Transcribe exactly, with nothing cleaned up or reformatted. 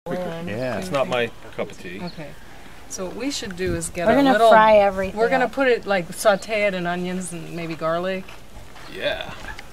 Yeah. It's not my cup of tea. Okay. So what we should do is get we're a gonna little... fry everything. We're going to put it, like, saute it in onions and maybe garlic. Yeah.